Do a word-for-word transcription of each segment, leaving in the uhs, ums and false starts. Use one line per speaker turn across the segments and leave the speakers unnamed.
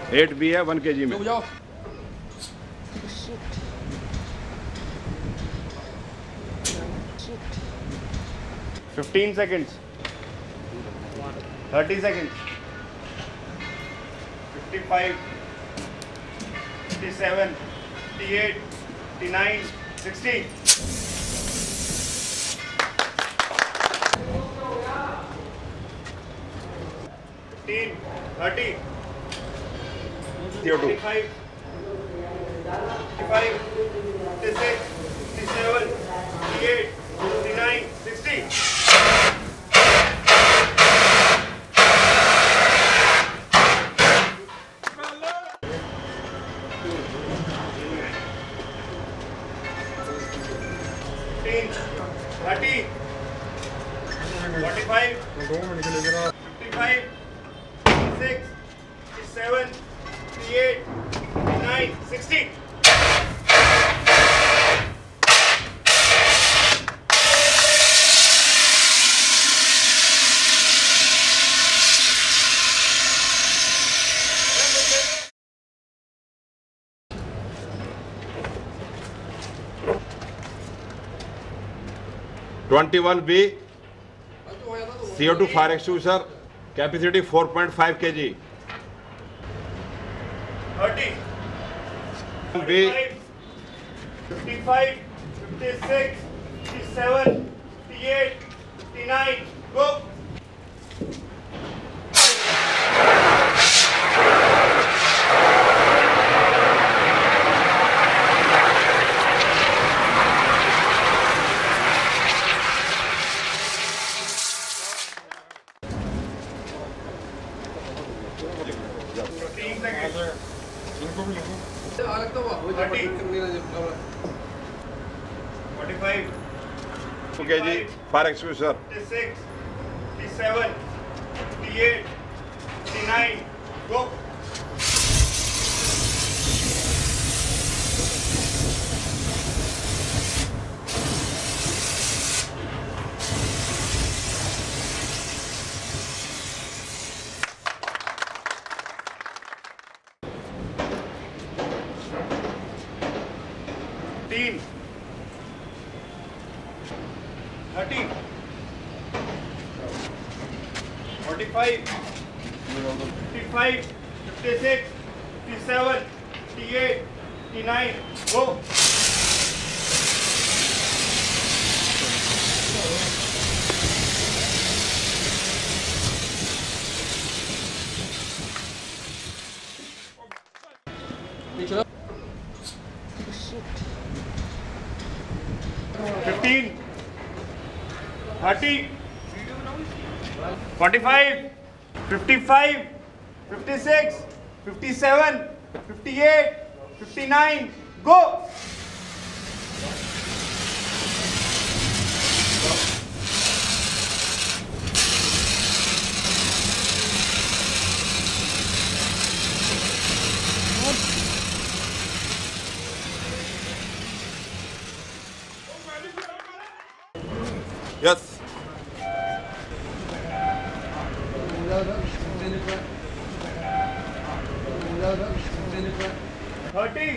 Eight भी है one के जी में।
जाओ।
Fifteen seconds, thirty seconds, fifty five, fifty seven, fifty eight, fifty nine, sixty. Fifteen, thirty, fifty five, fifty five, fifty six, fifty seven, fifty eight, fifty nine, sixty. Thirty, forty five, fifty five, fifty six, fifty seven, fifty eight, fifty nine, sixty. Twenty one B C O two fire extinguisher, capacity four point five K G. Thirty B fifty five, fifty six, fifty seven, fifty eight, fifty nine, go. forty-five, two K G fire extinguisher. fifty-six, fifty-seven, fifty-eight, fifty-nine, go. fifteen, thirty, forty-five, fifty-five, fifty-six, fifty-seven, fifty-eight, fifty-nine, go. fifteen, thirty, forty-five, fifty-five, fifty-six, fifty-seven, fifty-eight, fifty-nine, go. Yes. Thirty,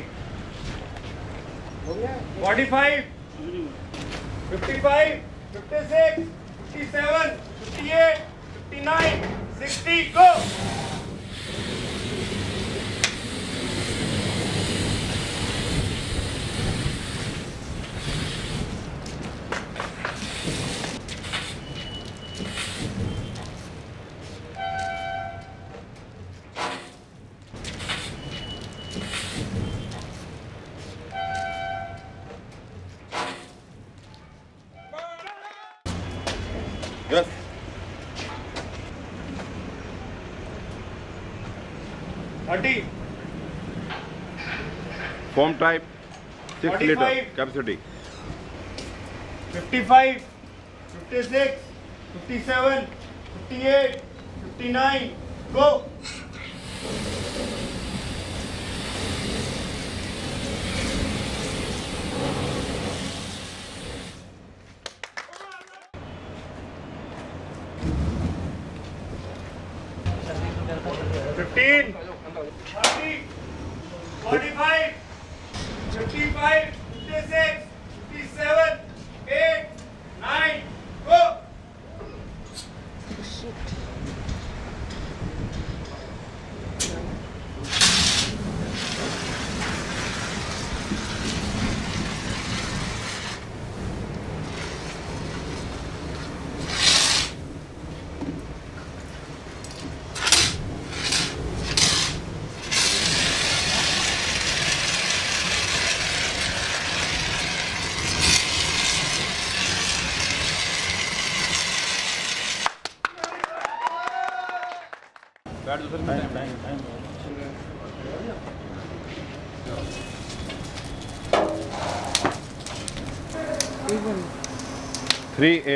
forty-five, fifty-five, fifty-six, fifty-seven, fifty-eight, fifty-nine, sixty, go. Yes. thirty. Foam type, six liter capacity. fifty-five, fifty-six, fifty-seven, fifty-eight, fifty-nine, go. fifteen, thirty, forty five, fifty five, fifty six, fifty seven, eight, nine, go.
Three A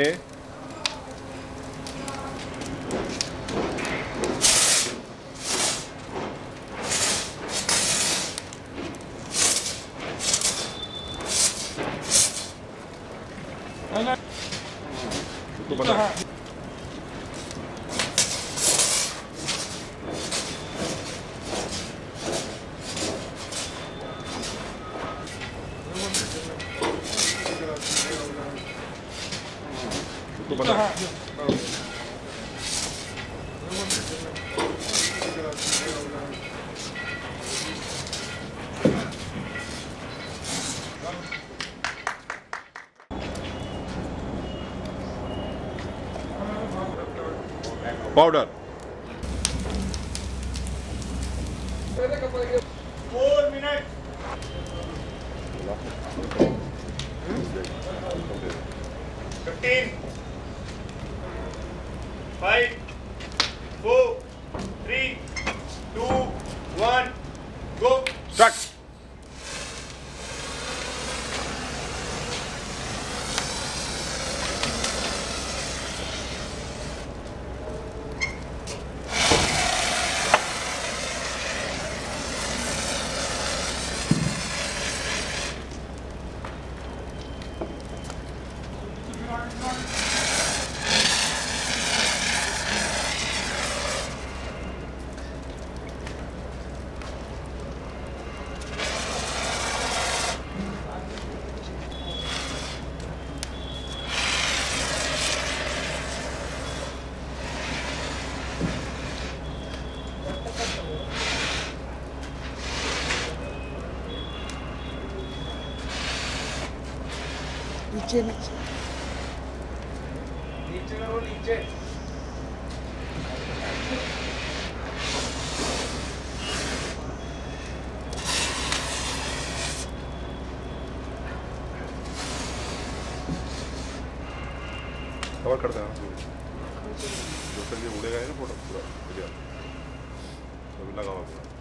तो बता तो बता powder
four minute. Fifteen, five, four, three, two, one, go.
Start.
नीचे नीचे
नीचे करो, नीचे।
Cover करते हैं जो तक ये उड़ेगा ना फोटो पूरा लगा हुआ।